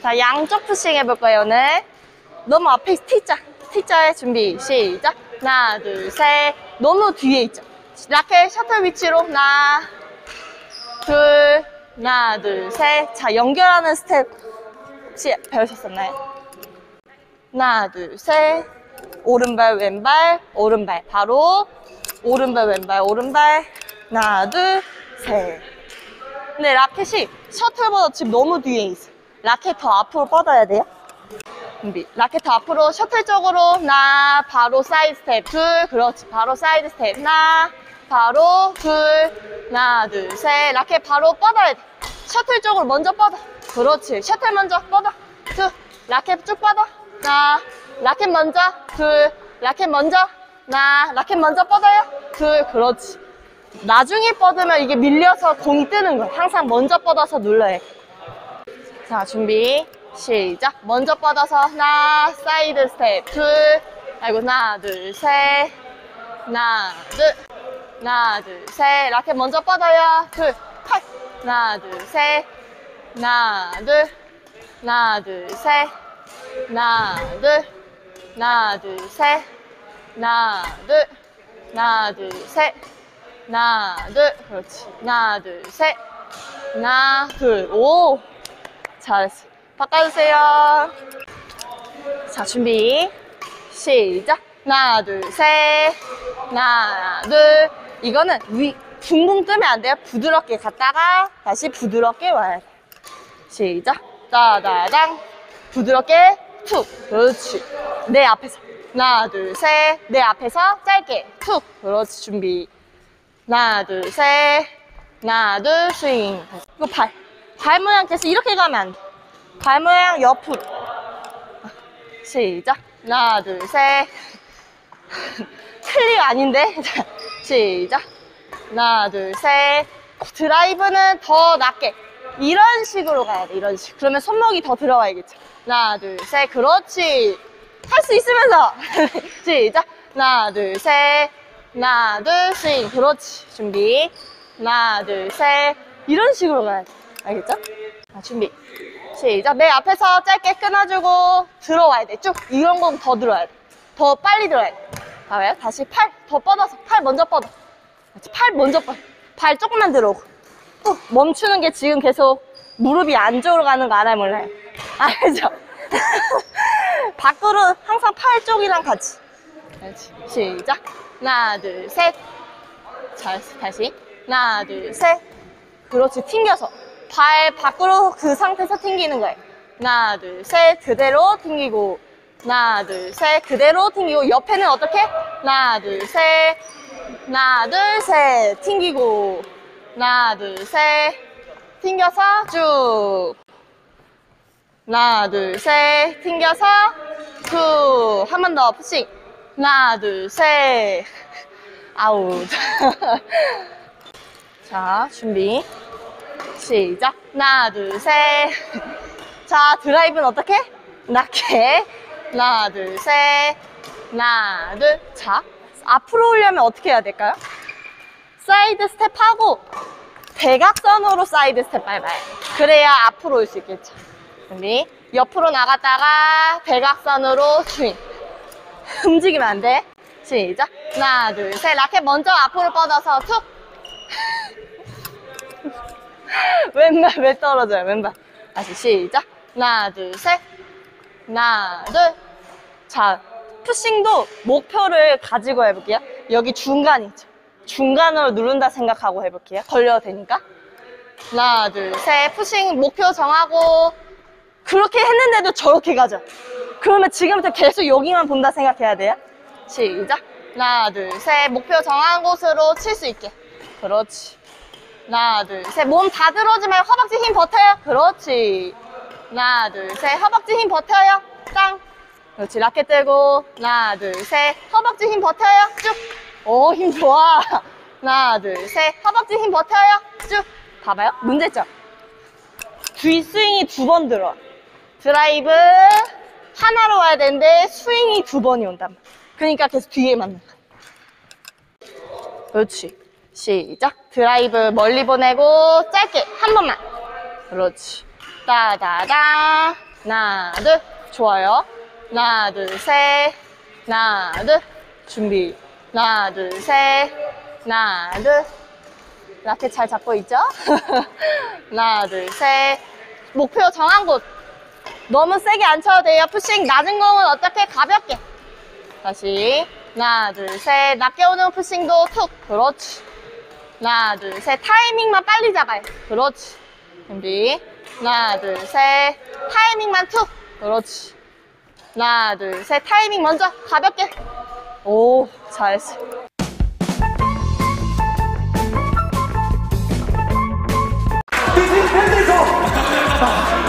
자, 양쪽 푸싱 해볼 거예요, 오늘. 너무 앞에 T자의 준비, 시작. 하나, 둘, 셋. 너무 뒤에 있죠. 라켓 셔틀 위치로 하나, 둘, 하나, 둘, 셋. 자, 연결하는 스텝 혹시 배우셨었나요? 하나, 둘, 셋. 오른발, 왼발, 오른발. 바로 오른발, 왼발, 오른발. 하나, 둘, 셋. 근데 라켓이 셔틀보다 지금 너무 뒤에 있어요. 라켓 더 앞으로 뻗어야 돼요. 준비. 라켓 더 앞으로 셔틀 쪽으로 하나, 바로 사이드 스텝 둘, 그렇지. 바로 사이드 스텝 하나, 바로 둘, 하나, 둘, 셋. 라켓 바로 뻗어야 돼. 셔틀 쪽으로 먼저 뻗어. 그렇지. 셔틀 먼저 뻗어. 둘, 라켓 쭉 뻗어. 하나, 라켓 먼저. 둘, 라켓 먼저. 하나, 라켓 먼저 뻗어요. 둘, 그렇지. 나중에 뻗으면 이게 밀려서 공이 뜨는 거야. 항상 먼저 뻗어서 눌러야 돼. 자, 준비. 시작. 먼저 뻗어서 하나, 사이드 스텝 둘, 아이고, 하나, 둘, 셋. 하나, 둘. 하나, 둘, 셋. 라켓 먼저 뻗어요. 둘, 팔. 하나, 둘, 셋. 하나, 둘. 하나, 둘, 셋. 하나, 둘. 하나, 둘, 셋. 하나, 둘. 하나, 둘, 셋. 하나, 둘. 그렇지. 하나, 둘, 셋. 하나, 둘. 오! 잘했어. 바꿔주세요. 자, 준비. 시작. 하나, 둘, 셋. 하나, 둘. 이거는 붕붕 뜨면 안 돼요. 부드럽게 갔다가 다시 부드럽게 와야 돼. 시작. 따다당. 부드럽게 툭. 그렇지. 내 앞에서. 하나, 둘, 셋. 내 앞에서 짧게 툭. 그렇지. 준비. 하나, 둘, 셋. 하나, 둘, 스윙. 이거 발 모양 계속 이렇게 가면 안 돼. 발 모양 옆으로. 시작. 하나, 둘, 셋. 클릭 아닌데? 시작. 하나, 둘, 셋. 드라이브는 더 낮게. 이런 식으로 가야 돼, 이런 식. 그러면 손목이 더 들어가야겠죠. 하나, 둘, 셋. 그렇지. 할 수 있으면서. 시작. 하나, 둘, 셋. 하나, 둘, 스윙. 그렇지. 준비. 하나, 둘, 셋. 이런 식으로 가야 돼. 알겠죠? 자, 준비. 시작. 내 앞에서 짧게 끊어주고 들어와야 돼. 쭉. 이런 건 더 들어야 돼. 더 빨리 들어야 돼. 봐봐요. 다시 팔 더 뻗어서. 팔 먼저 뻗어. 팔 먼저 뻗어. 발 조금만 들어오고. 또 멈추는 게 지금 계속 무릎이 안쪽으로 가는 거 알아요, 몰라요? 알죠? 밖으로 항상 팔 쪽이랑 같이. 그렇지. 시작. 하나, 둘, 셋. 잘했어. 다시. 하나, 둘, 셋. 그렇지. 튕겨서. 발 밖으로 그 상태에서 튕기는 거예요. 하나, 둘, 셋. 그대로 튕기고. 하나, 둘, 셋. 그대로 튕기고. 옆에는 어떻게? 하나, 둘, 셋. 하나, 둘, 셋. 튕기고. 하나, 둘, 셋. 튕겨서 쭉. 하나, 둘, 셋. 튕겨서 쭉. 한 번 더 푸싱. 하나, 둘, 셋. 아웃. 자, 준비. 시작. 하나, 둘, 셋. 자, 드라이브는 어떻게? 낮게. 하나, 둘, 셋. 하나, 둘. 자, 앞으로 오려면 어떻게 해야 될까요? 사이드 스텝 하고 대각선으로 사이드 스텝 밟아요. 그래야 앞으로 올 수 있겠죠. 준비. 옆으로 나갔다가 대각선으로 스윙. 움직이면 안 돼. 시작. 하나, 둘, 셋. 라켓 먼저 앞으로 뻗어서 툭. 왼발 왜 떨어져요? 왼발. 다시 시작. 하나, 둘, 셋. 하나, 둘. 자, 푸싱도 목표를 가지고 해볼게요. 여기 중간 있죠. 중간으로 누른다 생각하고 해볼게요. 걸려도 되니까. 하나, 둘, 셋. 푸싱 목표 정하고. 그렇게 했는데도 저렇게 가죠. 그러면 지금부터 계속 여기만 본다 생각해야 돼요. 시작. 하나, 둘, 셋. 목표 정한 곳으로 칠 수 있게. 그렇지. 하나, 둘, 셋. 몸 다 들어오지 말고 허벅지 힘 버텨요. 그렇지. 하나, 둘, 셋. 허벅지 힘 버텨요. 땅. 그렇지. 라켓 들고. 하나, 둘, 셋. 허벅지 힘 버텨요. 쭉. 오, 힘 좋아. 하나, 둘, 셋. 허벅지 힘 버텨요. 쭉. 봐봐요. 문제점. 뒷스윙이 2번 들어와. 드라이브 하나로 와야 되는데 스윙이 2번이 온단 말이야. 그러니까 계속 뒤에 맞는 거야. 그렇지. 시작. 드라이브 멀리 보내고 짧게 한 번만. 그렇지. 따다다. 하나, 둘. 좋아요. 하나, 둘, 셋. 하나, 둘. 준비. 하나, 둘, 셋. 하나, 둘. 라켓 잘 잡고 있죠? 하나, 둘, 셋. 목표 정한 곳. 너무 세게 안 쳐도 돼요. 푸싱 낮은 공은 어떻게 가볍게. 다시. 하나, 둘, 셋. 낮게 오는 푸싱도 툭. 그렇지. 하나, 둘, 셋. 타이밍만 빨리 잡아요. 그렇지. 준비. 하나, 둘, 셋. 타이밍만 툭. 그렇지. 하나, 둘, 셋. 타이밍 먼저. 가볍게. 오, 잘했어. 팬에서